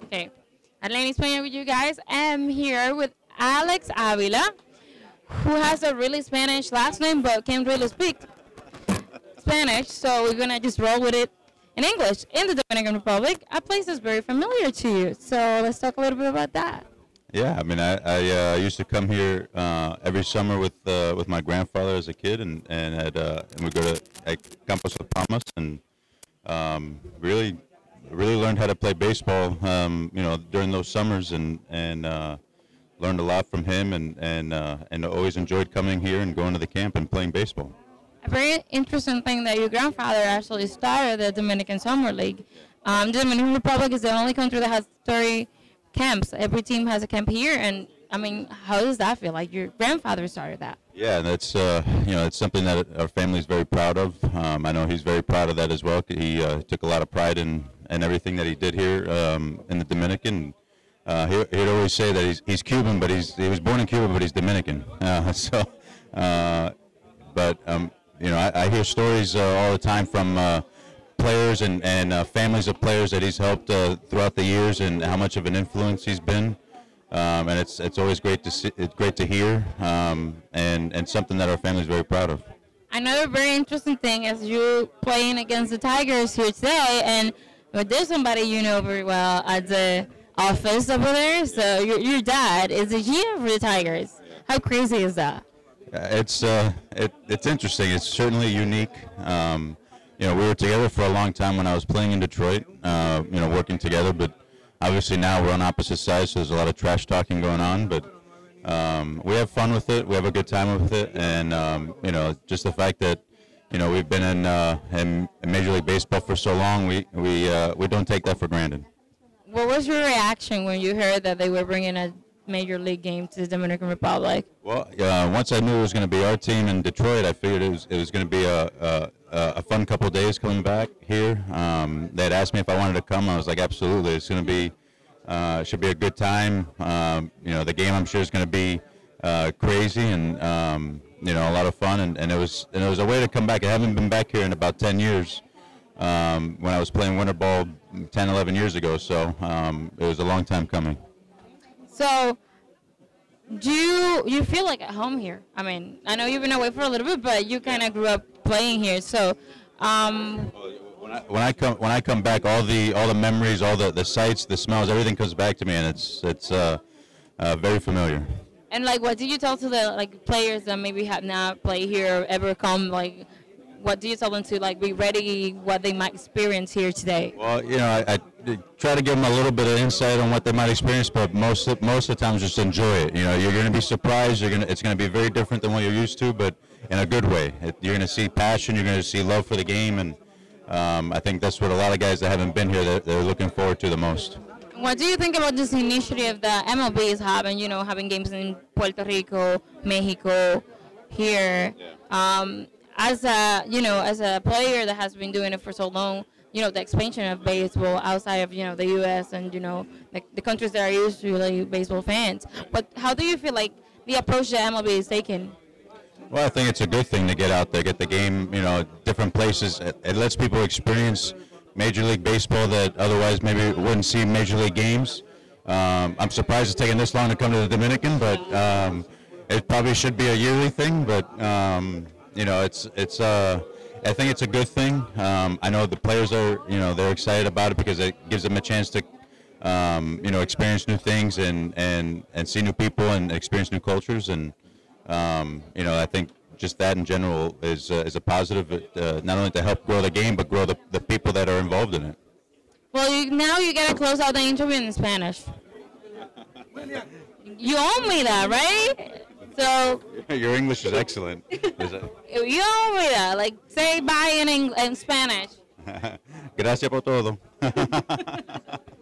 Okay, Adeline España with you guys. I'm here with Alex Avila, who has a really Spanish last name but can't really speak Spanish, so we're gonna just roll with it in English. In the Dominican Republic, a place that's very familiar to you. So let's talk a little bit about that. Yeah, I mean, I used to come here every summer with my grandfather as a kid, and we go to Campos de Palmas, and really learned how to play baseball. During those summers, and learned a lot from him, and always enjoyed coming here and going to the camp and playing baseball. A very interesting thing that your grandfather actually started the Dominican Summer League. The Dominican Republic is the only country that has 30 camps. Every team has a camp here, and I mean, how does that feel? Like your grandfather started that. Yeah, that's it's something that our family is very proud of. I know he's very proud of that as well. He took a lot of pride in everything that he did here in the Dominican. He'd always say that he's Cuban, but he was born in Cuba, but he's Dominican. I hear stories all the time from players and families of players that he's helped throughout the years, and how much of an influence he's been. And it's always great to see, it's great to hear, and something that our family is very proud of. Another very interesting thing is you playing against the Tigers here today, and there's somebody you know very well at the office over there. So your dad is the GM for the Tigers. How crazy is that? It's interesting. It's certainly unique. We were together for a long time when I was playing in Detroit. Working together, but obviously now we're on opposite sides, so there's a lot of trash talking going on. But we have fun with it. We have a good time with it, and just the fact that we've been in Major League Baseball for so long, we don't take that for granted. What was your reaction when you heard that they were bringing a Major League game to the Dominican Republic? Well, once I knew it was going to be our team in Detroit, I figured it was going to be a fun couple of days coming back here. They had asked me if I wanted to come. I was like, absolutely. It's going to be should be a good time. The game, I'm sure, is going to be crazy and a lot of fun. And it was a way to come back. I haven't been back here in about 10 years. When I was playing winter ball 10, 11 years ago. So it was a long time coming. So, do you feel like at home here? I mean, I know you've been away for a little bit, but you kind of grew up playing here. So, when I come back, all the memories, all the sights, the smells, everything comes back to me, and it's very familiar. And like, what do you tell to the players that maybe have not played here or ever come? Like, what do you tell them to be ready? What they might experience here today? Well, I try to give them a little bit of insight on what they might experience, but most of the time just enjoy it. You're going to be surprised. It's going to be very different than what you're used to, but in a good way. You're going to see passion. You're going to see love for the game, and I think that's what a lot of guys that haven't been here they're looking forward to the most. What do you think about this initiative that MLB is having? Having games in Puerto Rico, Mexico, here. Yeah. As a player that has been doing it for so long, the expansion of baseball outside of the U.S. and the countries that are usually baseball fans. But how do you feel like the approach that MLB is taking? Well, I think it's a good thing to get out there, get the game, different places. It lets people experience Major League Baseball that otherwise maybe wouldn't see Major League games. I'm surprised it's taken this long to come to the Dominican, but it probably should be a yearly thing. But I think it's a good thing. I know the players are, they're excited about it because it gives them a chance to, experience new things and see new people and experience new cultures. And, I think just that in general is a positive, not only to help grow the game, but grow the people that are involved in it. Well, now you got to close out the interview in Spanish. You owe me that, right? So your English is excellent. You owe me that. Say bye in Spanish. Gracias por todo.